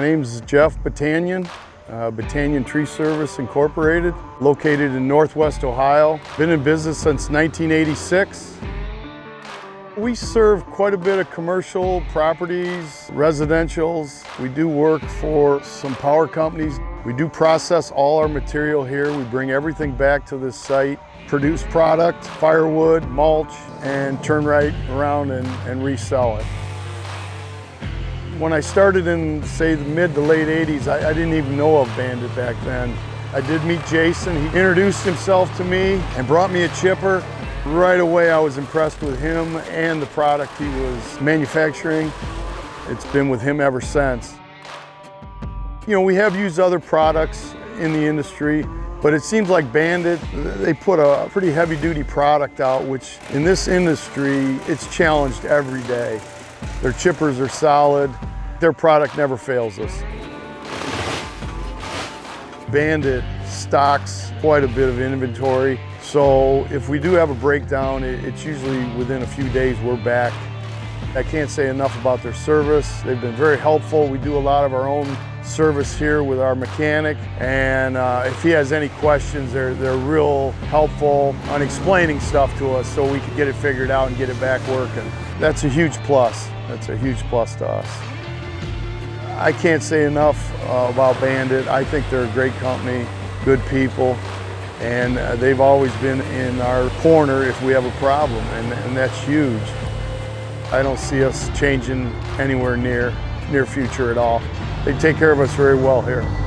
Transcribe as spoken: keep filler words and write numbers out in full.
name's Jeff Batanian, uh, Batanian Tree Service Incorporated, located in Northwest Ohio. Been in business since nineteen eighty-six. We serve quite a bit of commercial properties, residentials. We do work for some power companies. We do process all our material here. We bring everything back to this site, produce product, firewood, mulch, and turn right around and, and resell it. When I started in, say, the mid to late eighties, I, I didn't even know of Bandit back then. I did meet Jason. He introduced himself to me and brought me a chipper. Right away, I was impressed with him and the product he was manufacturing. It's been with him ever since. You know, we have used other products in the industry, but it seems like Bandit, they put a pretty heavy-duty product out, which in this industry, it's challenged every day. Their chippers are solid. Their product never fails us. Bandit stocks quite a bit of inventory. So if we do have a breakdown, it's usually within a few days we're back. I can't say enough about their service. They've been very helpful. We do a lot of our own service here with our mechanic, and uh, if he has any questions, they're, they're real helpful on explaining stuff to us so we can get it figured out and get it back working. That's a huge plus. That's a huge plus to us. I can't say enough uh, about Bandit. I think they're a great company, good people, and uh, they've always been in our corner if we have a problem, and, and that's huge. I don't see us changing anywhere near near future at all. They take care of us very well here.